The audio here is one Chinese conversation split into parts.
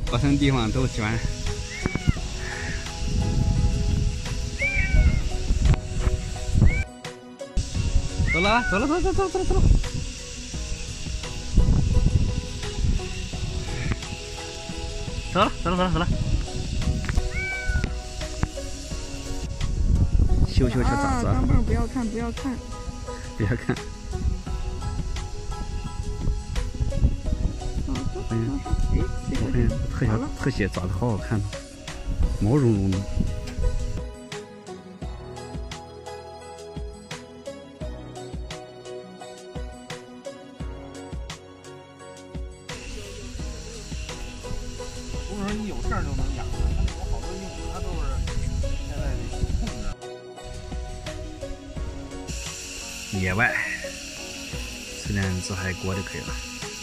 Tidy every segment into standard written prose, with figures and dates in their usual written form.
陌生地方都喜欢。走了，走了，走了，走了，走了，走了。走了，走了，走了，走了。羞羞羞，咋子啊？ 钢镚不要看，不要看， 不要看。 哎， 我看特写爪子好好看，毛茸茸的。 不是说一有事儿就能养的，它那有好多用的，它都是现在控制。 野外吃点自嗨锅就可以了。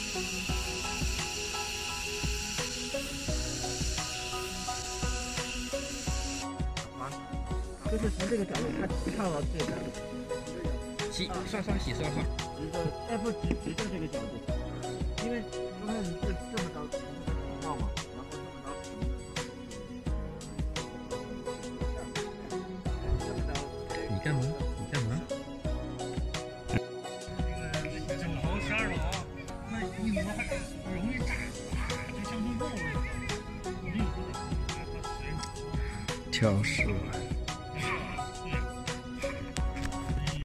就是从这个角度看到这个。 洗，上洗，上。 直着，哎不，直着这个角度，因为刚才你是这么着平的频道嘛，然后这么着平的。 你干嘛？你干嘛？ 这楼12楼，那一摸还容易炸，就像木棍似的。 挑食。